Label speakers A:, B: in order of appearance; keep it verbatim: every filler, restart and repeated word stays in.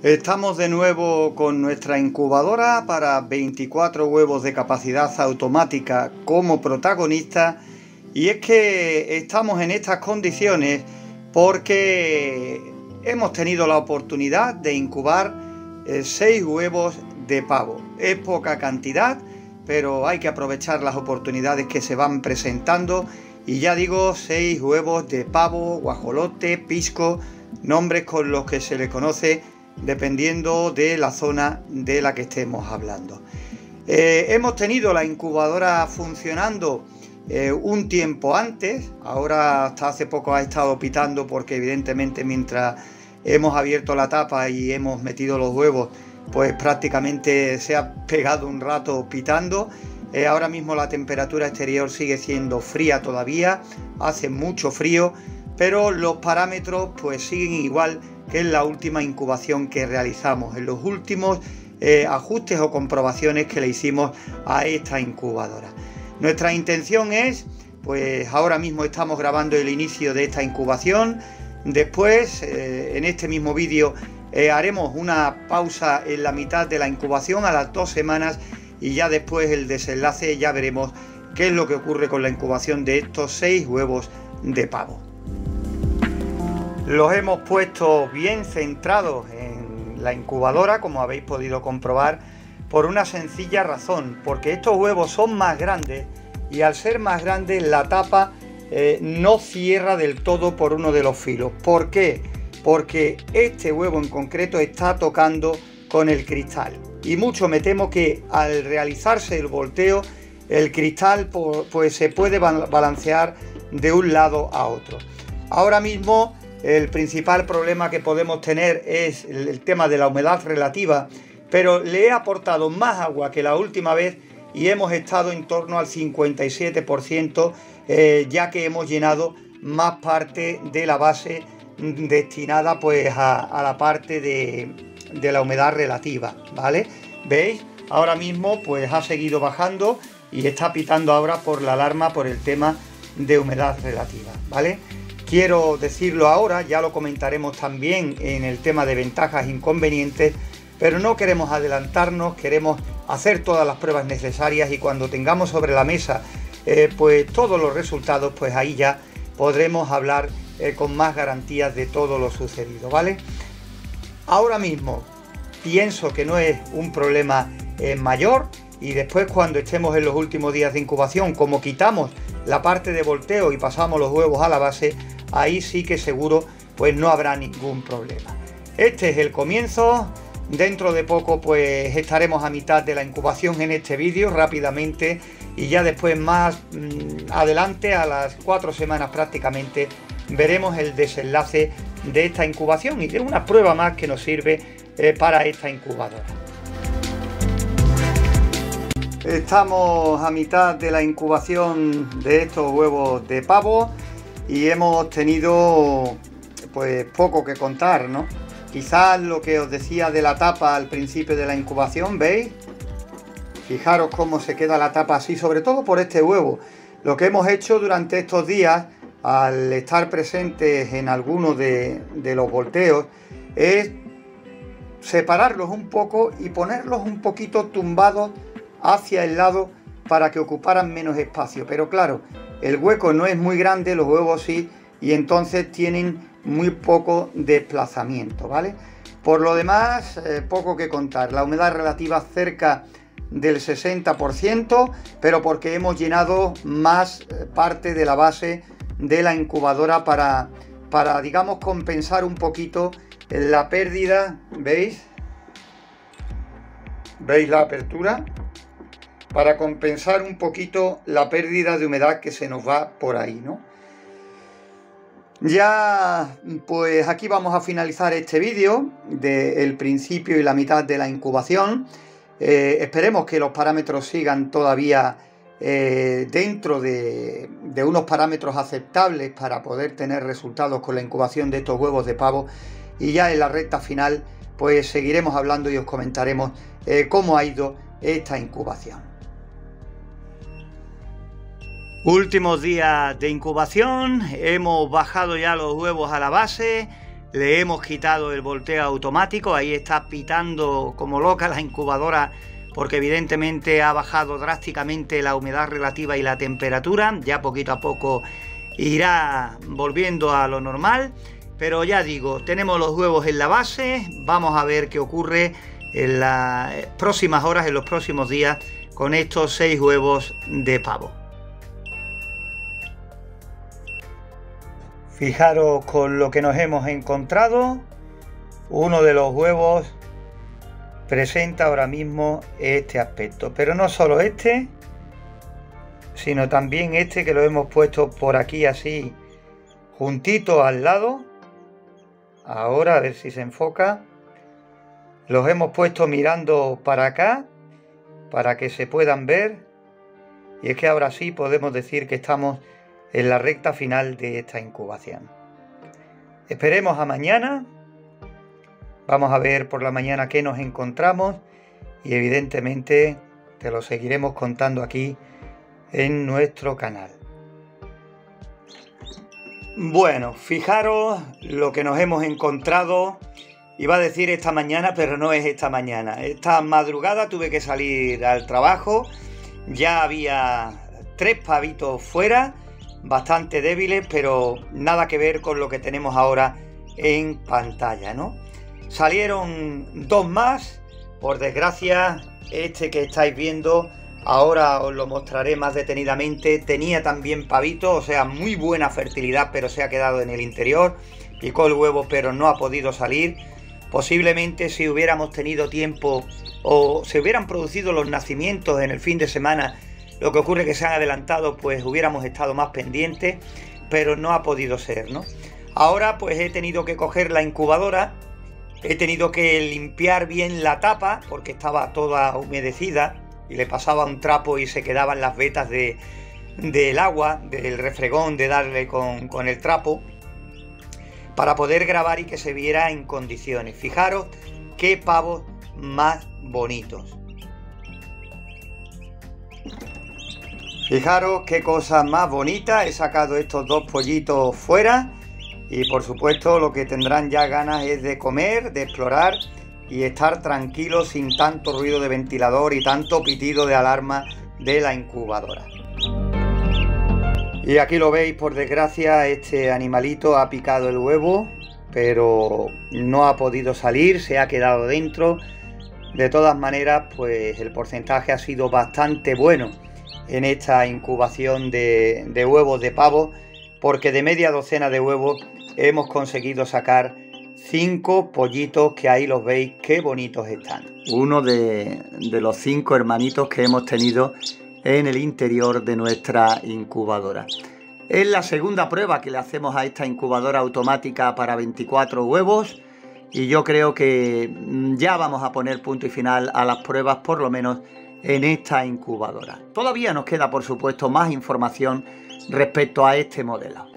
A: Estamos de nuevo con nuestra incubadora para veinticuatro huevos de capacidad automática como protagonista, y es que estamos en estas condiciones porque hemos tenido la oportunidad de incubar seis huevos de pavo. Es poca cantidad, pero hay que aprovechar las oportunidades que se van presentando, y ya digo, seis huevos de pavo, guajolote, pisco, nombres con los que se le conoce dependiendo de la zona de la que estemos hablando. Eh, hemos tenido la incubadora funcionando eh, un tiempo antes. Ahora hasta hace poco ha estado pitando porque evidentemente mientras hemos abierto la tapa y hemos metido los huevos, pues prácticamente se ha pegado un rato pitando. Eh, ahora mismo la temperatura exterior sigue siendo fría todavía, hace mucho frío, pero los parámetros pues siguen igual que en la última incubación que realizamos, en los últimos eh, ajustes o comprobaciones que le hicimos a esta incubadora. Nuestra intención es, pues ahora mismo estamos grabando el inicio de esta incubación. Después, eh, en este mismo vídeo, eh, haremos una pausa en la mitad de la incubación a las dos semanas, y ya después el desenlace ya veremos qué es lo que ocurre con la incubación de estos seis huevos de pavo. Los hemos puesto bien centrados en la incubadora, como habéis podido comprobar, por una sencilla razón, porque estos huevos son más grandes y al ser más grandes la tapa eh, no cierra del todo por uno de los filos. ¿Por qué? Porque este huevo en concreto está tocando con el cristal, y mucho me temo que al realizarse el volteo el cristal pues se puede balancear de un lado a otro. Ahora mismo el principal problema que podemos tener es el tema de la humedad relativa, pero le he aportado más agua que la última vez y hemos estado en torno al cincuenta y siete por ciento, eh, ya que hemos llenado más parte de la base destinada pues a, a la parte de, de la humedad relativa, ¿vale? ¿Veis? Ahora mismo pues ha seguido bajando y está pitando ahora por la alarma por el tema de humedad relativa, ¿vale? Quiero decirlo ahora, ya lo comentaremos también en el tema de ventajas e inconvenientes, pero no queremos adelantarnos, queremos hacer todas las pruebas necesarias, y cuando tengamos sobre la mesa eh, pues todos los resultados, pues ahí ya podremos hablar eh, con más garantías de todo lo sucedido, ¿vale? Ahora mismo pienso que no es un problema eh, mayor, y después cuando estemos en los últimos días de incubación, como quitamos la parte de volteo y pasamos los huevos a la base, ahí sí que seguro pues no habrá ningún problema. Este es el comienzo. Dentro de poco pues estaremos a mitad de la incubación en este vídeo rápidamente, y ya después más mmm, adelante, a las cuatro semanas prácticamente, veremos el desenlace de esta incubación y de una prueba más que nos sirve eh, para esta incubadora. Estamos a mitad de la incubación de estos huevos de pavo y hemos tenido pues poco que contar, ¿no? Quizás lo que os decía de la tapa al principio de la incubación, ¿veis? Fijaros cómo se queda la tapa así, sobre todo por este huevo. Lo que hemos hecho durante estos días, al estar presentes en algunos de, de los volteos, es separarlos un poco y ponerlos un poquito tumbados hacia el lado para que ocuparan menos espacio. Pero claro, el hueco no es muy grande, los huevos sí, y entonces tienen muy poco desplazamiento, ¿vale? Por lo demás, eh, poco que contar. La humedad relativa cerca del sesenta por ciento, pero porque hemos llenado más eh, parte de la base de la incubadora para, para, digamos, compensar un poquito la pérdida. ¿Veis? ¿Veis la apertura? Para compensar un poquito la pérdida de humedad que se nos va por ahí, ¿no? Ya, pues aquí vamos a finalizar este vídeo del principio y la mitad de la incubación. Eh, esperemos que los parámetros sigan todavía eh, dentro de, de unos parámetros aceptables para poder tener resultados con la incubación de estos huevos de pavo, y ya en la recta final pues seguiremos hablando y os comentaremos eh, cómo ha ido esta incubación. Últimos días de incubación, hemos bajado ya los huevos a la base, le hemos quitado el volteo automático. Ahí está pitando como loca la incubadora porque evidentemente ha bajado drásticamente la humedad relativa y la temperatura. Ya poquito a poco irá volviendo a lo normal. Pero ya digo, tenemos los huevos en la base. Vamos a ver qué ocurre en las próximas horas, en los próximos días, con estos seis huevos de pavo. Fijaros con lo que nos hemos encontrado. Uno de los huevos presenta ahora mismo este aspecto, pero no solo este, sino también este, que lo hemos puesto por aquí así juntito al lado. Ahora a ver si se enfoca. Los hemos puesto mirando para acá para que se puedan ver, y es que ahora sí podemos decir que estamos en la recta final de esta incubación. Esperemos a mañana. Vamos a ver por la mañana qué nos encontramos y evidentemente te lo seguiremos contando aquí en nuestro canal. Bueno, fijaros lo que nos hemos encontrado. Iba a decir esta mañana, pero no es esta mañana. Esta madrugada tuve que salir al trabajo. Ya había tres pavitos fuera, bastante débiles, pero nada que ver con lo que tenemos ahora en pantalla, ¿no? Salieron dos más. Por desgracia, este que estáis viendo, ahora os lo mostraré más detenidamente, tenía también pavitos, o sea, muy buena fertilidad, pero se ha quedado en el interior. Picó el huevo, pero no ha podido salir. Posiblemente si hubiéramos tenido tiempo o se hubieran producido los nacimientos en el fin de semana, lo que ocurre es que se han adelantado, pues hubiéramos estado más pendientes, pero no ha podido ser, ¿no? Ahora pues he tenido que coger la incubadora, he tenido que limpiar bien la tapa porque estaba toda humedecida y le pasaba un trapo y se quedaban las vetas de, del agua, del refregón, de darle con, con el trapo, para poder grabar y que se viera en condiciones. Fijaros qué pavos más bonitos. Fijaros qué cosa más bonita. He sacado estos dos pollitos fuera y por supuesto lo que tendrán ya ganas es de comer, de explorar y estar tranquilos sin tanto ruido de ventilador y tanto pitido de alarma de la incubadora. Y aquí lo veis, por desgracia, este animalito ha picado el huevo, pero no ha podido salir, se ha quedado dentro. De todas maneras, pues el porcentaje ha sido bastante bueno en esta incubación de, de huevos de pavo, porque de media docena de huevos hemos conseguido sacar cinco pollitos, que ahí los veis, qué bonitos están. Uno de, de los cinco hermanitos que hemos tenido en el interior de nuestra incubadora. Es la segunda prueba que le hacemos a esta incubadora automática para veinticuatro huevos y yo creo que ya vamos a poner punto y final a las pruebas, por lo menos en esta incubadora. Todavía nos queda, por supuesto, más información respecto a este modelo.